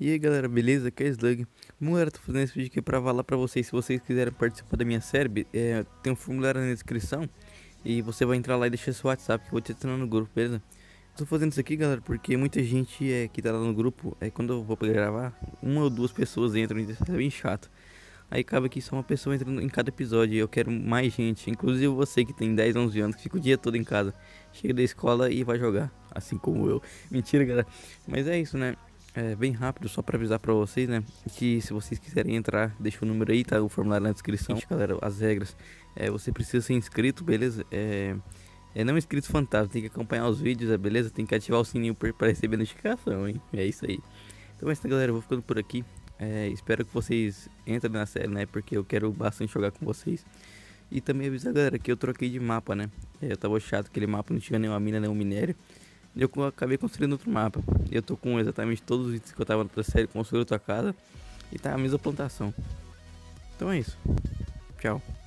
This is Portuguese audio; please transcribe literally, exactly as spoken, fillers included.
E aí galera, beleza? Aqui é Slug. Bom, galera, tô fazendo esse vídeo aqui pra falar pra vocês. Se vocês quiserem participar da minha série, é, tem um formulário na descrição. E você vai entrar lá e deixar seu WhatsApp, que eu vou te adicionar no grupo, beleza? Tô fazendo isso aqui, galera, porque muita gente é, que tá lá no grupo, é, quando eu vou pra gravar, uma ou duas pessoas entram, e isso é bem chato. Aí acaba que só uma pessoa entra em cada episódio e eu quero mais gente. Inclusive você que tem dez, onze anos, que fica o dia todo em casa. Chega da escola e vai jogar, assim como eu. Mentira, galera. Mas é isso, né? É bem rápido, só pra avisar pra vocês, né? Que se vocês quiserem entrar, deixa o número aí, tá? O formulário na descrição. Galera, as regras. É, você precisa ser inscrito, beleza? É, é não inscrito fantasma, tem que acompanhar os vídeos, é, beleza? Tem que ativar o sininho pra receber notificação, hein? É isso aí. Então é isso, galera. Eu vou ficando por aqui. É, espero que vocês entrem na série, né? Porque eu quero bastante jogar com vocês. E também avisar, galera, que eu troquei de mapa, né? É, eu tava chato, aquele mapa não tinha nenhuma mina, nenhum minério. E eu acabei construindo outro mapa. Eu tô com exatamente todos os itens que eu tava na outra série, construindo outra casa. E tá a mesma plantação. Então é isso. Tchau.